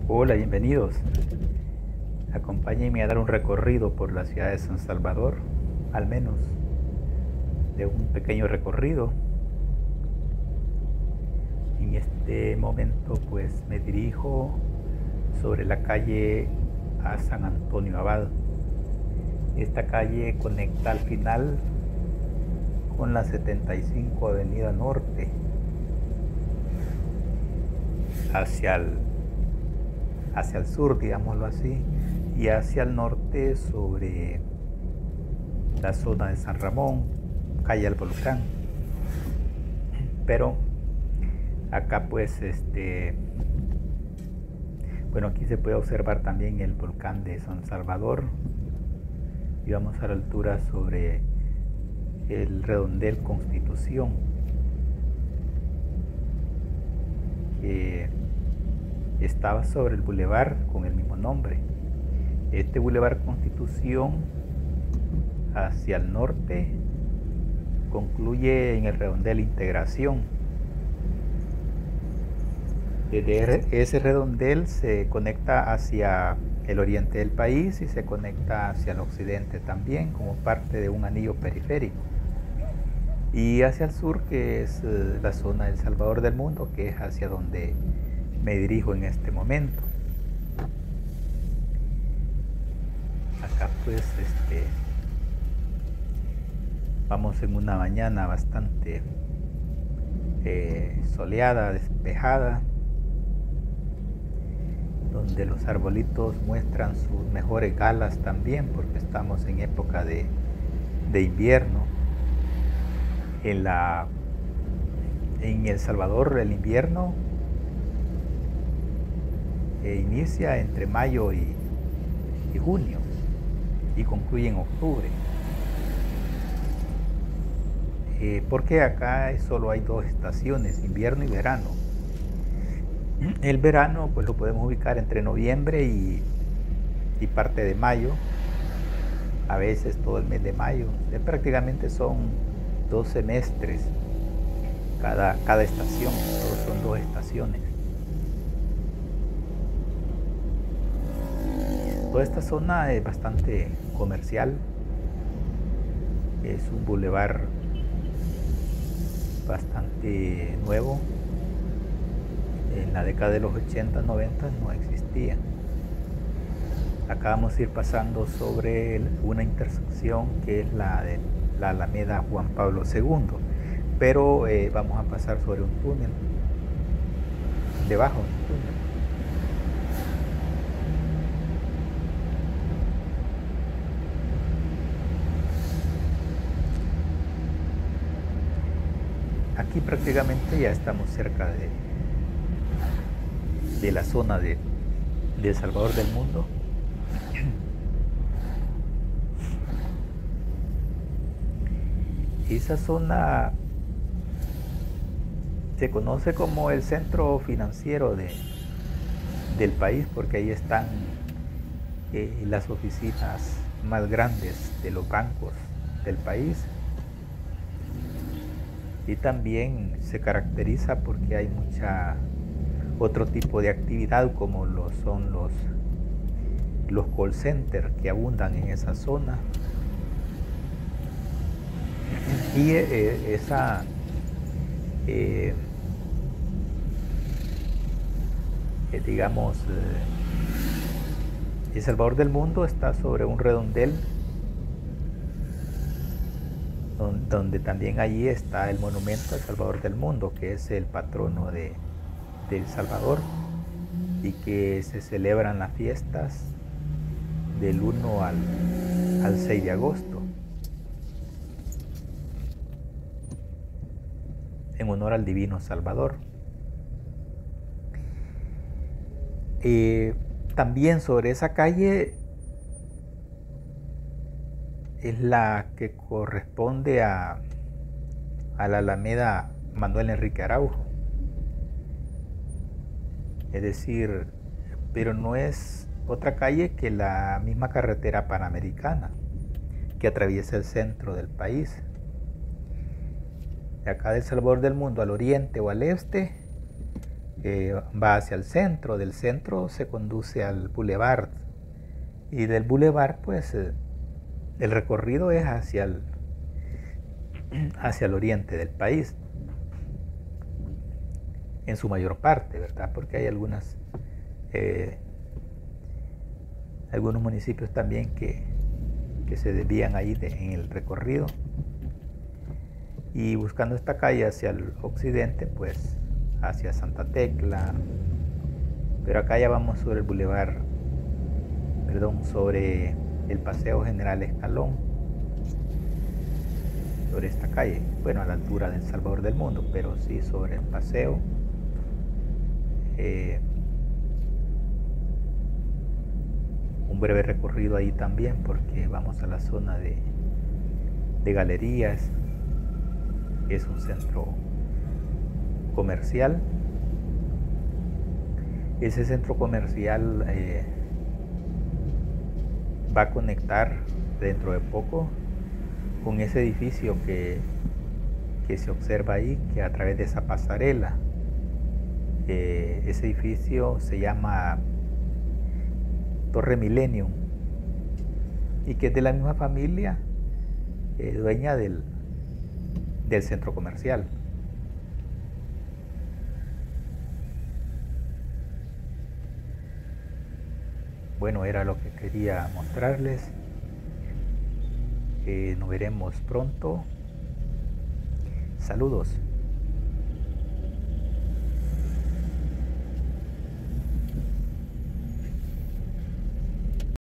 Hola, bienvenidos. Acompáñenme a dar un recorrido por la ciudad de San Salvador, al menos de un pequeño recorrido. En este momento pues me dirijo sobre la calle a San Antonio Abad. Esta calle conecta al final con la 75 Avenida Norte hacia el sur, digámoslo así, y hacia el norte sobre la zona de San Ramón, calle El Volcán. Pero acá pues bueno, aquí se puede observar también el volcán de San Salvador, y vamos a la altura sobre el redondel Constitución, que estaba sobre el bulevar con el mismo nombre. Este bulevar Constitución hacia el norte concluye en el redondel Integración. Desde ese redondel se conecta hacia el oriente del país y se conecta hacia el occidente también como parte de un anillo periférico. Y hacia el sur, que es la zona del Salvador del Mundo, que es hacia donde me dirijo en este momento. Acá pues vamos en una mañana bastante soleada, despejada, donde los arbolitos muestran sus mejores galas también, porque estamos en época de invierno. En El Salvador el invierno inicia entre mayo y junio y concluye en octubre. Porque acá solo hay dos estaciones, invierno y verano. El verano pues lo podemos ubicar entre noviembre y parte de mayo, a veces todo el mes de mayo. Prácticamente son 2 semestres cada estación, todos son 2 estaciones. Toda esta zona es bastante comercial, es un bulevar bastante nuevo. En la década de los 80, 90 no existía. Acá vamos a ir pasando sobre una intersección que es la de la Alameda Juan Pablo II, pero vamos a pasar sobre un túnel, debajo de un túnel. Aquí prácticamente ya estamos cerca de la zona de El Salvador del Mundo. Esa zona se conoce como el centro financiero del país, porque ahí están las oficinas más grandes de los bancos del país. Y también se caracteriza porque hay otro tipo de actividad, como son los call centers que abundan en esa zona. Y digamos, El Salvador del Mundo está sobre un redondel donde también allí está el monumento al Salvador del Mundo, que es el patrono de El Salvador, y que se celebran las fiestas del 1 al 6 de agosto en honor al Divino Salvador. También sobre esa calle es la que corresponde a la Alameda Manuel Enrique Araujo. Es decir, pero no es otra calle que la misma carretera panamericana que atraviesa el centro del país. De acá del Salvador del Mundo al oriente o al este va hacia el centro, del centro se conduce al Boulevard y del Boulevard pues el recorrido es hacia el oriente del país, en su mayor parte, ¿verdad? Porque hay algunos municipios también que se desvían ahí en el recorrido. Y buscando esta calle hacia el occidente, pues hacia Santa Tecla, pero acá ya vamos sobre el Boulevard, perdón, sobre el Paseo General Escalón, sobre esta calle, bueno, a la altura del Salvador del Mundo, pero sí sobre el paseo. Un breve recorrido ahí también, porque vamos a la zona de galerías. Es un centro comercial. Ese centro comercial va a conectar dentro de poco con ese edificio que se observa ahí, que a través de esa pasarela, ese edificio se llama Torre Millennium y que es de la misma familia dueña del centro comercial. Bueno, era lo que quería mostrarles. Nos veremos pronto. Saludos.